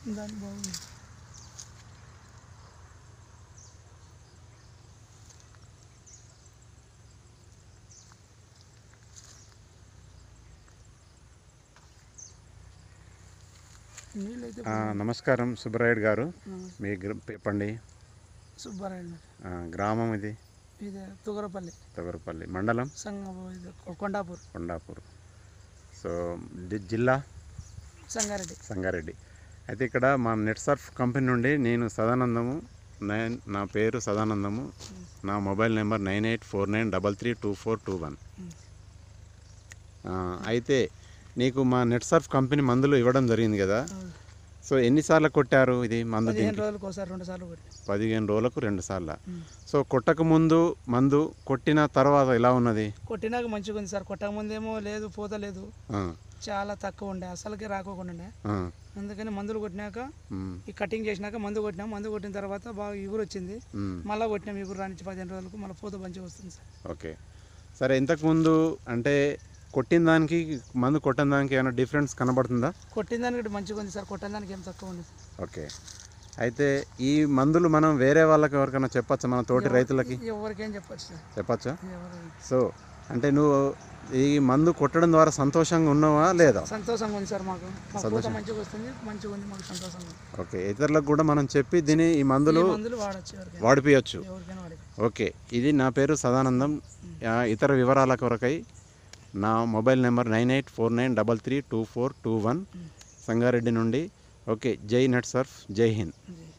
దాని బాగుంది. నీళ్ళైతే నమస్కారం సుబ్బరాయుడు గారు, మీ చెప్పండి. సుబ్బారాయుడు గ్రామం ఇది? ఇది తొగరపల్లి మండలం కొండాపూర్. సో జిల్లా సంగారెడ్డి. అయితే ఇక్కడ మా నెట్సర్ఫ్ కంపెనీ నుండి నేను సదానందము, నా పేరు సదానందము, నా మొబైల్ నెంబర్ 9849332421. అయితే నీకు మా నెట్సర్ఫ్ కంపెనీ మందులు ఇవ్వడం జరిగింది కదా. సో ఎన్నిసార్లు కొట్టారు ఇది మందు? 15 రోజులకు ఒకసారి 2 సార్లు 15 రోజులకు 2 సార్లు. సో కొట్టక ముందు మందు, కొట్టిన తర్వాత ఎలా ఉన్నది? కొట్టినాక మంచిగా ఉంది సార్. కొట్టక ముందేమో లేదు, పూత లేదు, చాలా తక్కువ ఉండే, అసలుకే రాకోకుండా. అందుకని మందులు కొట్టినాక ఈ కటింగ్ చేసినాక మందు కొట్టినాం. మందు కొట్టిన తర్వాత బాగా ఇగురు వచ్చింది. మళ్ళీ కొట్టినాం. ఇగురు రానిచ్చి 15 రోజులకు మళ్ళీ పూత మంచిగా వస్తుంది సార్. ఓకే సరే. ఇంతకుముందు అంటే కొట్టిన దానికి మందు కొట్టిన దానికి ఏమైనా డిఫరెన్స్ కనబడుతుందా? కొట్టిన దానికి మంచిగా ఉంది సార్, కొట్టిన దానికి ఏం తక్కువ ఉంది. ఓకే. అయితే ఈ మందులు మనం వేరే వాళ్ళకి ఎవరికైనా చెప్పచ్చా? మన తోటి రైతులకి ఎవరికేం చెప్పచ్చు సార్. చెప్పచ్చా? సో అంటే నువ్వు ఈ మందు కొట్టడం ద్వారా సంతోషంగా ఉన్నావా లేదా? సంతోషంగా ఉంది సార్. మాకు మంచిగా వస్తుంది, మంచిగా ఉంది మాకు, సంతోషంగా. ఓకే. ఇతరులకు కూడా మనం చెప్పి దీని ఈ మందులు వాడిపోయచ్చు. ఓకే. ఇది నా పేరు సదానందం. ఇతర వివరాల కొరకై నా మొబైల్ నెంబర్ 9849332421 సంగారెడ్డి నుండి. ఓకే. జై నెట్సర్ఫ్, జై హింద్.